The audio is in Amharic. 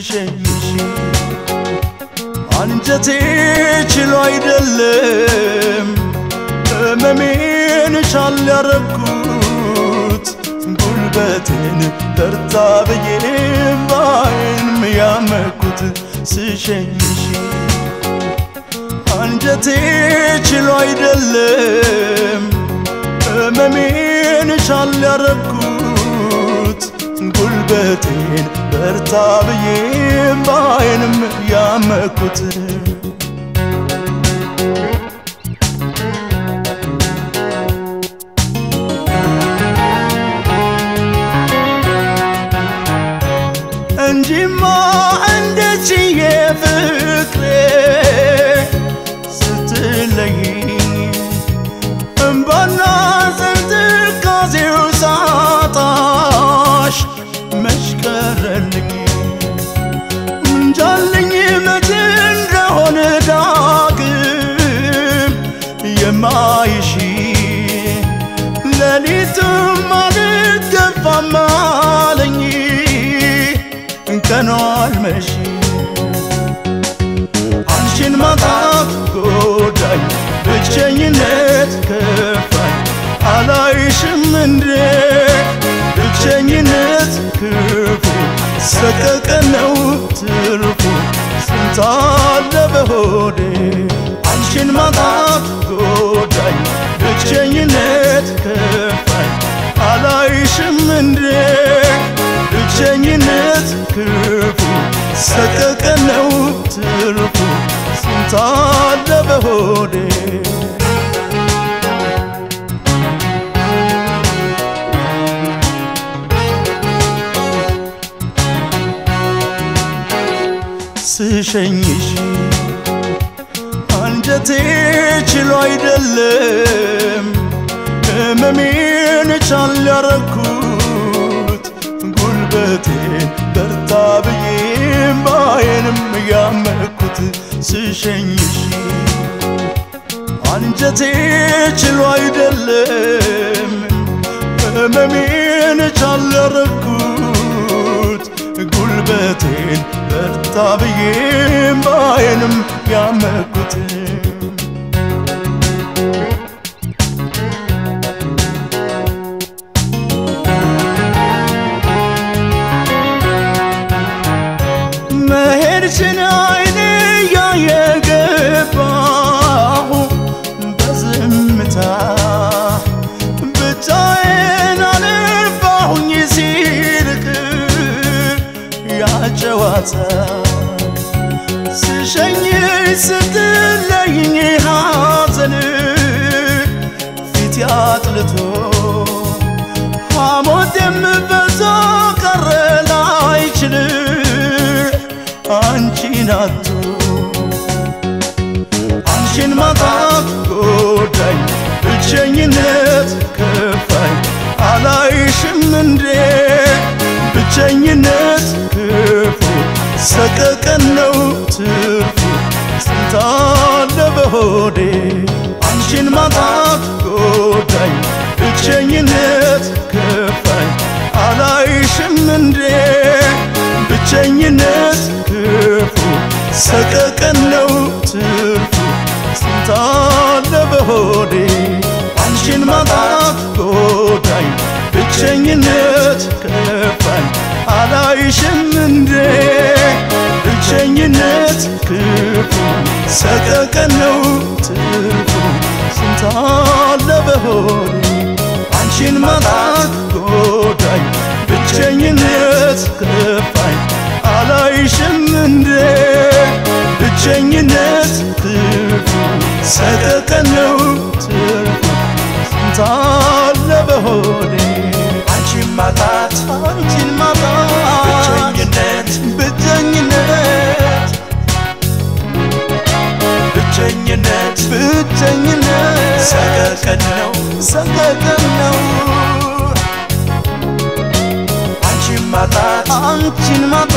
ስሸኝሽ አንጀቴ ችሎ አይደለም ህመሜን ቻል ያረኩት ጉልበቴን በርታ ብዬ ባይን ያመኩት ስሸኝሽ አንጀቴ ችሎ አይደለም ህመሜን ቻል ያረኩት ጉልበቴን በርታ ብዬ ባይንም ያመኩት እንጂማ እንደዚህ ፍቅሬ ስትለይ እምባና ዘንትካዜው ሳጣሽ መሽከረልኝ እንጃልኝ መቼ እንደሆነ ዳግም የማይሽ ሌሊቱም አልገፋም አለኝ ቀኑ አልመሽ አንቺን ማጣት ጎዳኝ ብቸኝነት ከፋኝ አላይሽም እንዴ ብቸኝነት ክፉ ሰቀቀን ነው ትርፉ ስንት አለ በሆዴ አንቺን ማጣት ጎዳኝ ብቸኝነት ከፋኝ አላይሽም እንዴ ብቸኝነት ክፉ ሰቀቀን ነው ትርፉ ስንት አለ በሆዴ ስሸኝሽ አንጀቴ ችሎ አይደለም ህመሜን ቻል ያረኩት ጉልበቴን በርታ ብዬ ባይንም ያመኩት ስሸኝሽ አንጀቴ ችሎ አይደለም ህመሜን ቻል ያረኩት ጉልበቴን በርታ ብዬ ባይንም ያመኩት መሄድሽን አይኔ ያየገባሁ በዝምታ ብቻዬን አልባሁኝ ሲርቅ ያጨዋታ ስሸኝሽ ስትለይኝ ሐዘን ፊት ያጥልቶ ሐሞቴም በዛ ቀረ ላይችል አንቺን አጥቶ አንቺን ማጣት ጎዳኝ ብቸኝነት ከፋኝ አላይሽም እንዴ ብቸኝነት ክፉ ሰቀቀን ነው ትርፉ ስንት አለ በሆዴ አንቺን ማጣት ጎዳኝ ብቸኝነት ከፋኝ አላይሽም እንዴ ብቸኝነት ክፉ ሰቀቀን ነው ትርፉ ስንት አለ በሆዴ አንቺን ማጣት ጎዳኝ ብቸኝነት ከፋኝ አላይሽም እንዴ ብቸኝነት ክፉ ሰቀቀን ነው ትርፉ ስንት አለ በሆዴ አንቺን ማጣት ጎዳኝ ብቸኝነት ከፋኝ አላይሽም እንዴ ብቸኝነት ክፉ ሰቀቀን ነው ትርፉ ስንት አለ በሆዴ አንቺን ማጣት ብቸኝነት ሰቀቀን ነው አንቺን ማጣት